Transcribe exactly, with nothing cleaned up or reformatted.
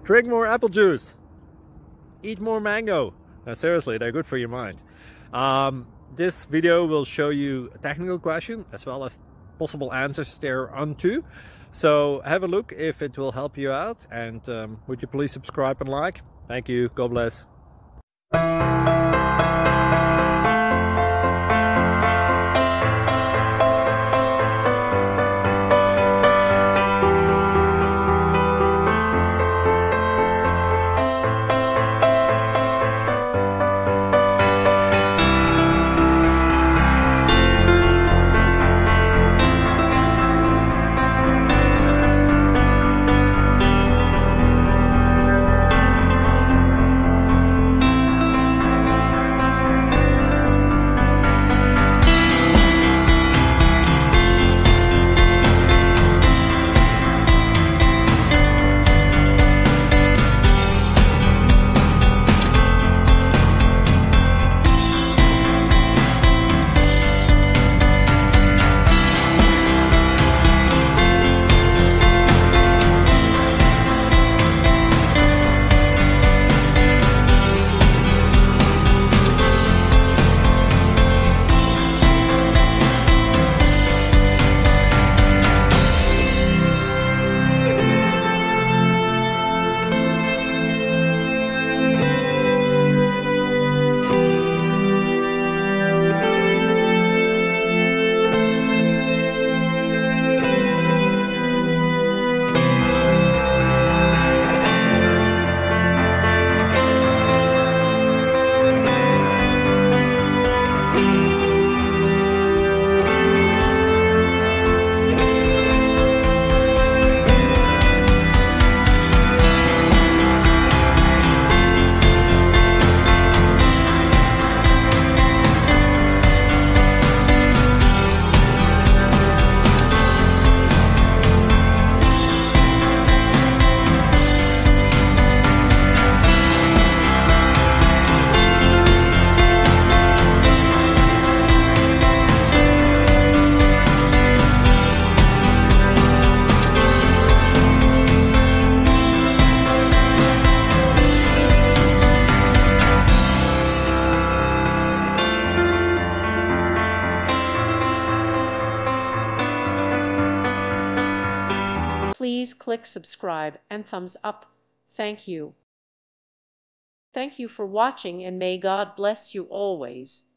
Drink more apple juice. Eat more mango. Now seriously, they're good for your mind. Um, this video will show you a technical question as well as possible answers thereunto. So have a look if it will help you out, and um, would you please subscribe and like? Thank you. God bless. Please click subscribe and thumbs up. Thank you. Thank you for watching, and may God bless you always.